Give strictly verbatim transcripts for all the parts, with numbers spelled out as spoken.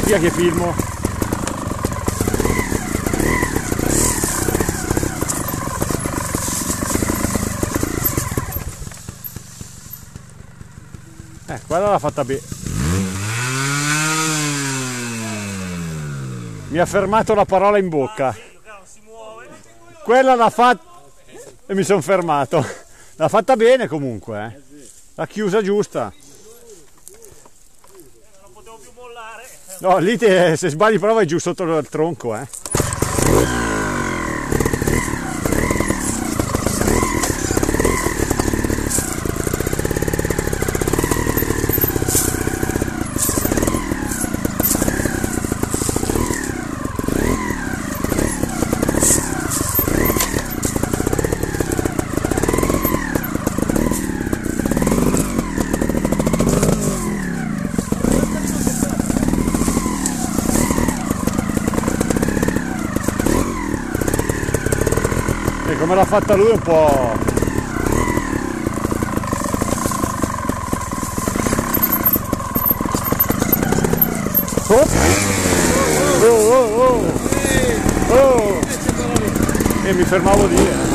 Aspetta che filmo. Eh, quella l'ha fatta bene. Mi ha fermato la parola in bocca. Quella l'ha fatta e mi sono fermato. L'ha fatta bene comunque, eh. L'ha chiusa giusta. Non potevo più mollare. No, lì te, se sbagli però vai giù sotto il tronco, eh. E come l'ha fatta lui un po'. Oh, oh, oh, oh. Oh. E mi fermavo lì, eh.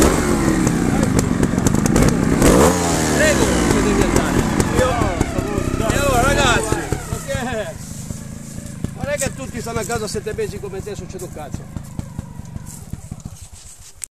Prego, che devi andare. Io. E allora ragazzi, ok. Non è che tutti stanno a casa a sette mesi come te, succede un cazzo.